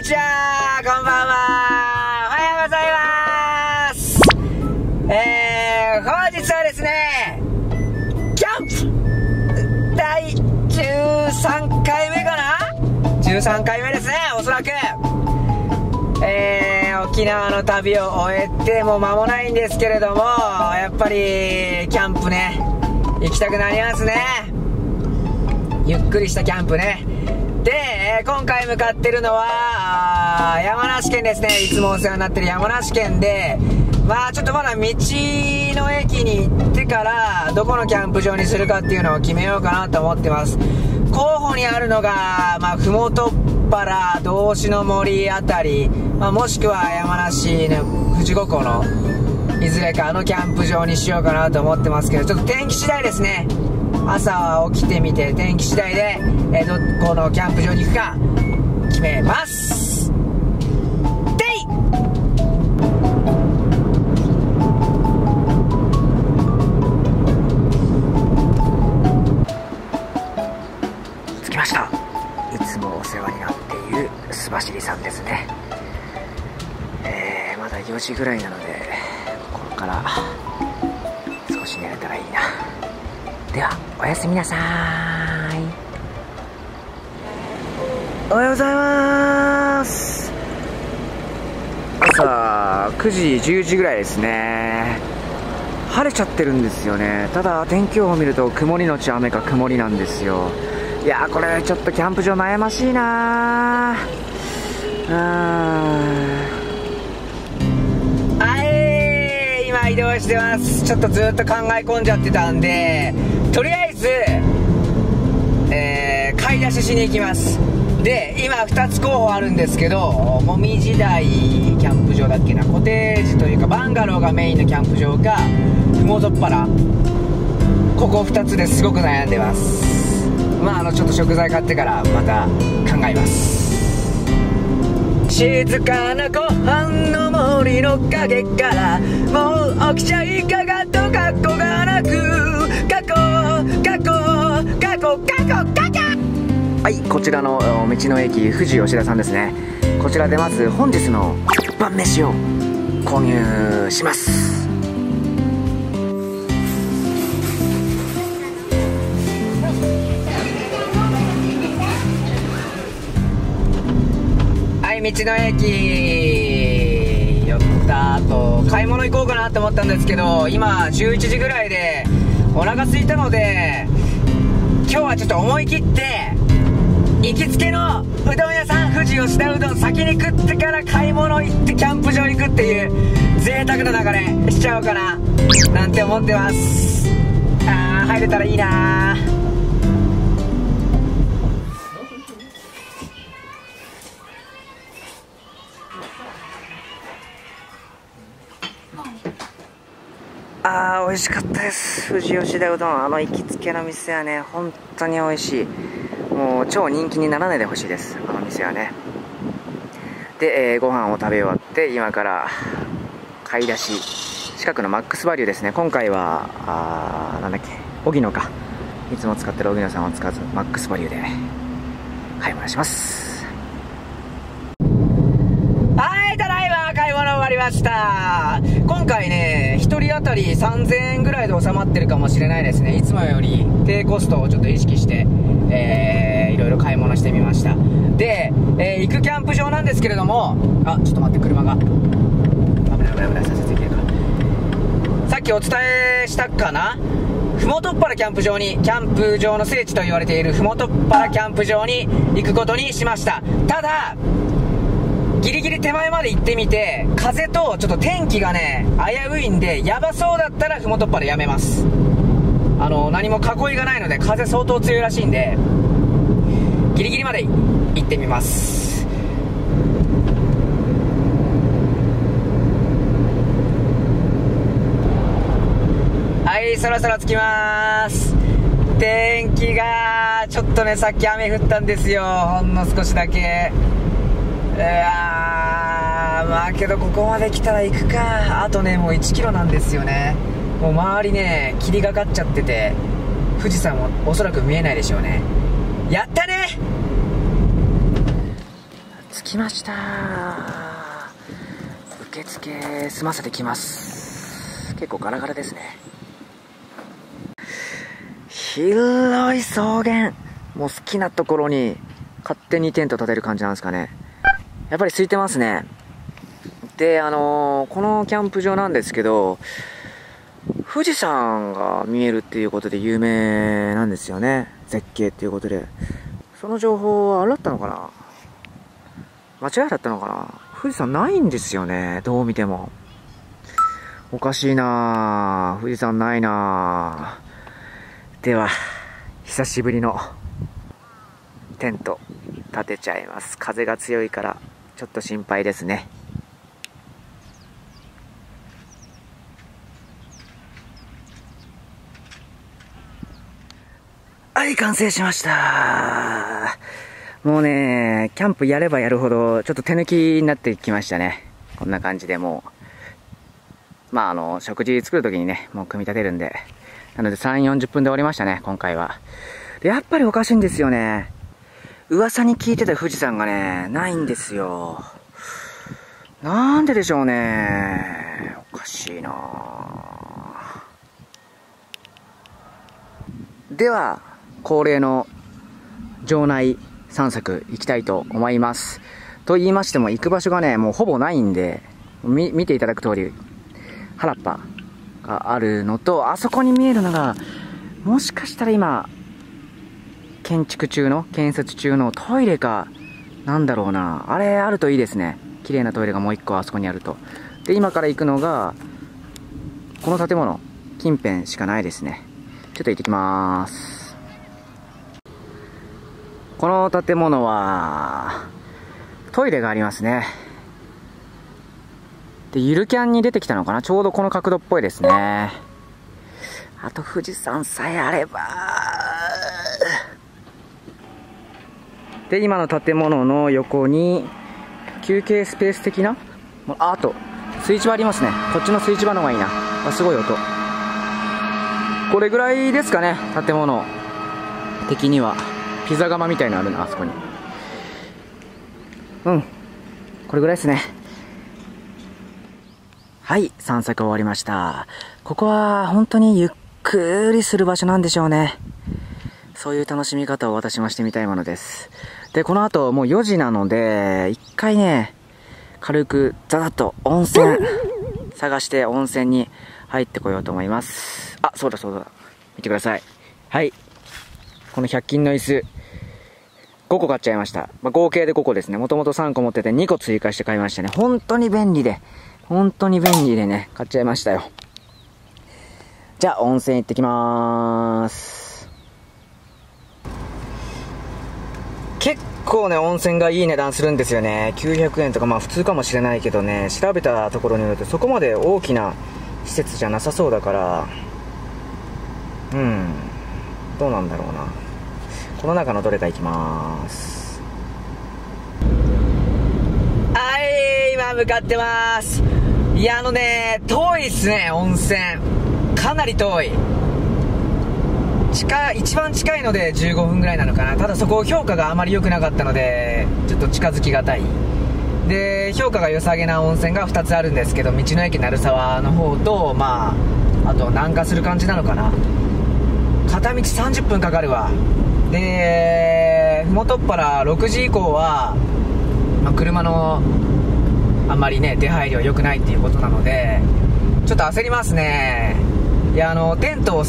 ちは、こんばんは。おはようございます。本日はですね、キャンプ第13回目かな ?13 回目ですね、おそらく。沖縄の旅を終えても間もないんですけれども、やっぱりキャンプね、行きたくなりますね。ゆっくりしたキャンプね。で、今回向かってるのは山梨県ですね。いつもお世話になってる山梨県で、ちょっとまだ道の駅に行ってからどこのキャンプ場にするかっていうのを決めようかなと思ってます。候補にあるのが、ふもとっぱら、道志の森あたり、もしくは山梨の富士五湖のいずれかのキャンプ場にしようかなと思ってますけど、ちょっと天気次第ですね。朝起きてみて天気次第で、どこのキャンプ場に行くか決めます。でい着きました。いつもお世話になっている須走さんですね。まだ4時ぐらいなので、ここから少し寝れたらいいな。ではおやすみなさーい。おはようございます。朝9時10時ぐらいですね。晴れちゃってるんですよね。ただ天気予報を見ると曇りのち雨か曇りなんですよ。いやー、これちょっとキャンプ場悩ましいなー。今移動してます。ちょっとずっと考え込んじゃってたんで、とりあえず、買い出ししに行きます。で、今2つ候補あるんですけど、もみじ台キャンプ場だっけな、コテージというかバンガローがメインのキャンプ場か、ふもとっぱら、ここ2つですごく悩んでます。ちょっと食材買ってからまた考えます。静かな湖畔の森の陰から、もう起きちゃいかがとかっこがなく、はい、こちらの道の駅富士吉田さんですね。こちらでまず本日の晩飯を購入します。はい、道の駅寄った後買い物行こうかなと思ったんですけど、今11時ぐらいでお腹空いたので、今日はちょっと思い切って行きつけのうどん屋さん、富士吉田うどん先に食ってから買い物行ってキャンプ場行くっていう贅沢な流れしちゃおうかななんて思ってます。入れたらいいな。美味しかったです。富士吉田うどん、行きつけの店はね、本当に美味しい。もう超人気にならないでほしいです、あの店はね。で、ご飯を食べ終わって今から買い出し、近くのマックスバリューですね。今回はなんだっけ、荻野か、いつも使ってる荻野さんを使わずマックスバリューで買い物します。はい、ただいま買い物終わりました。今回ね、1人当たり3000円ぐらいで収まってるかもしれないですね。いつもより低コストをちょっと意識して、いろいろ買い物してみました。で、行くキャンプ場なんですけれども、ちょっと待って、車が危ない、左折できるか。さっきお伝えしたかな、ふもとっぱらキャンプ場に、キャンプ場の聖地と言われているふもとっぱらキャンプ場に行くことにしました。ただギリギリ手前まで行ってみて、風とちょっと天気がね危ういんで、やばそうだったらふもとっぱらやめます。何も囲いがないので風相当強いらしいんで、ギリギリまで行ってみます。はい、そろそろ着きまーす。天気がちょっとね、さっき雨降ったんですよ、ほんの少しだけ。けどここまで来たら行くか。あとね、もう1キロなんですよね。もう周りね霧がかっちゃってて、富士山もおそらく見えないでしょうね。やったね。着きました。受付済ませてきます。結構ガラガラですね。広い草原、もう好きなところに勝手にテント立てる感じなんですかね。やっぱり空いてますね。で、このキャンプ場なんですけど、富士山が見えるっていうことで有名なんですよね。絶景っていうことで。その情報はあれだったのかな、間違いだったのかな。富士山ないんですよね、どう見ても。おかしいなぁ、富士山ないなぁ。では久しぶりのテント立てちゃいます。風が強いからちょっと心配ですね。はい、完成しました。もうね、キャンプやればやるほどちょっと手抜きになってきましたね。こんな感じでもう、食事作るときにね、もう組み立てるんで、なので3、40分で終わりましたね、今回は。で、やっぱりおかしいんですよね。噂に聞いてた富士山がね、ないんですよ。なんででしょうね。おかしいな。では、恒例の城内散策行きたいと思います。と言いましても、行く場所がね、もうほぼないんで、見ていただく通り、原っぱがあるのと、あそこに見えるのが、もしかしたら今、建設中のトイレか、なんだろうな。あれあるといいですね。綺麗なトイレがもう一個あそこにあると。で、今から行くのが、この建物、近辺しかないですね。ちょっと行ってきまーす。この建物は、トイレがありますね。で、ゆるキャンに出てきたのかな、ちょうどこの角度っぽいですね。あと富士山さえあれば。で、今の建物の横に休憩スペース的な、あと水市場ありますね。こっちの水市場の方がいいな。あ、すごい音。これぐらいですかね、建物的には。ピザ窯みたいなのあるな、あそこに。これぐらいですね。はい、散策終わりました。ここは本当にゆっくりする場所なんでしょうね。そういう楽しみ方を私もしてみたいものです。で、この後もう4時なので、一回ね、軽くザザッと温泉探して温泉に入ってこようと思います。あ、そうだ。見てください。はい。この100均の椅子、5個買っちゃいました。合計で5個ですね。もともと3個持ってて2個追加して買いましたね。本当に便利でね、買っちゃいましたよ。じゃあ、温泉行ってきまーす。結構ね、温泉がいい値段するんですよね。900円とか、普通かもしれないけどね、調べたところによるとそこまで大きな施設じゃなさそうだから、どうなんだろうな。この中のどれか行きまーす。はい、今向かってまーす。いや、遠いっすね、温泉。かなり遠い。一番近いので15分ぐらいなのかな。ただそこ評価があまり良くなかったので、ちょっと近づきがたい。で、評価が良さげな温泉が2つあるんですけど、道の駅鳴沢の方と、あと南下する感じなのかな。片道30分かかるわ。で、麓っ腹6時以降は、車のあんまりね、出入りは良くないっていうことなので、ちょっと焦りますね。いや、テントを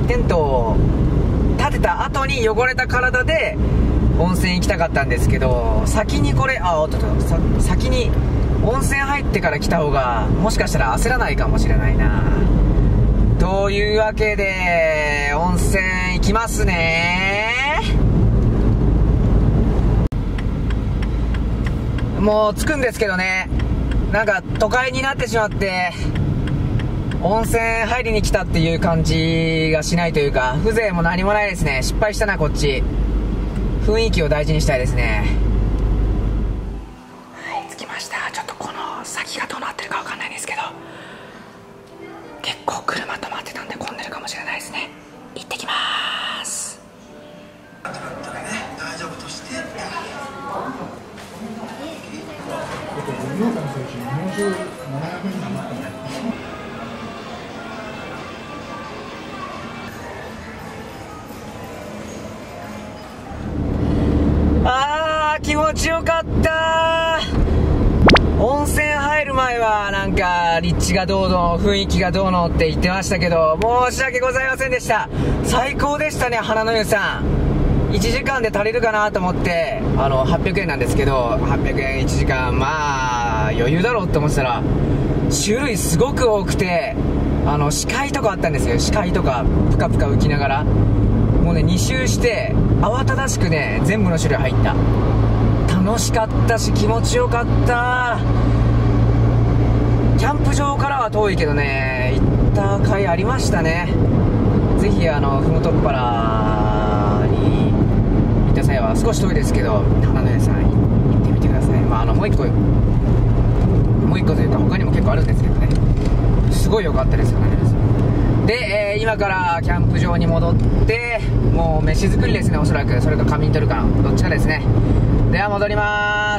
立てた後に汚れた体で温泉行きたかったんですけど、先に先に温泉入ってから来た方がもしかしたら焦らないかもしれないな。というわけで温泉行きますね。もう着くんですけどね、なんか都会になってしまって温泉入りに来たっていう感じがしないというか、風情も何もないですね。失敗したな、こっち。雰囲気を大事にしたいですね。はい、着きました。ちょっとこの先がどうなってるか分かんないんですけど、結構車止まってたんで混んでるかもしれないですね。行ってきまーす。 大丈夫として立地がどうの雰囲気がどうのって言ってましたけど、申し訳ございませんでした。最高でしたね。花の湯さん1時間で足りるかなと思って、800円なんですけど、800円1時間、まあ余裕だろうって思ってたら、種類すごく多くて、視界とかあったんですよ。視界とかプカプカ浮きながら、もうね2周して慌ただしくね全部の種類入った。楽しかったし気持ちよかった。キャンプ場からは遠いけどね、行った甲斐ありましたね。ぜひふもとっぱらに行った際は、少し遠いですけど花の湯さん行ってみてください。まあもう一個というか他にも結構あるんですけどね、すごい良かったですよね。で、今からキャンプ場に戻って、もう飯作りですね、おそらく。それか仮眠取るかな、どっちかですね。では戻ります。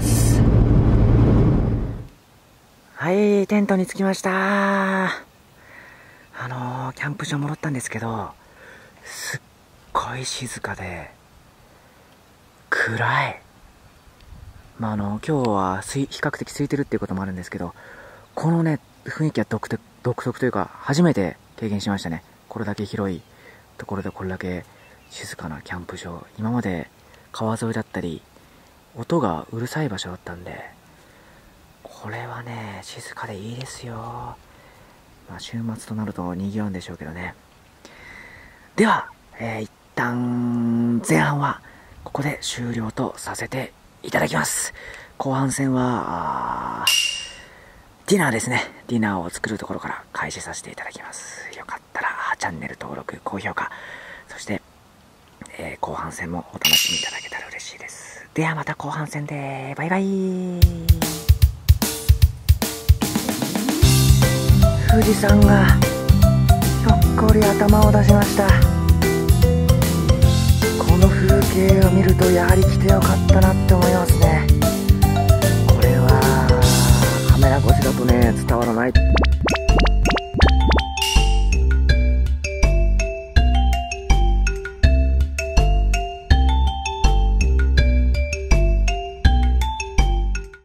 はい、テントに着きました。キャンプ場戻ったんですけど、すっごい静かで暗い。まあ今日は比較的空いてるっていうこともあるんですけど、このね雰囲気は独特というか初めて経験しましたね。これだけ広いところでこれだけ静かなキャンプ場。今まで川沿いだったり音がうるさい場所だったんで、これはね静かでいいですよ。まあ週末となると賑わうんでしょうけどね。では、一旦前半はここで終了とさせていただきます。後半戦はディナーですね。ディナーを作るところから開始させていただきます。よかったらチャンネル登録、高評価、そして、後半戦もお楽しみいただけたら嬉しいです。ではまた後半戦でバイバイ。富士山がひょっこり頭を出しました。この風景を見るとやはり来てよかったなって思いますね。これはカメラ越しだとね伝わらない。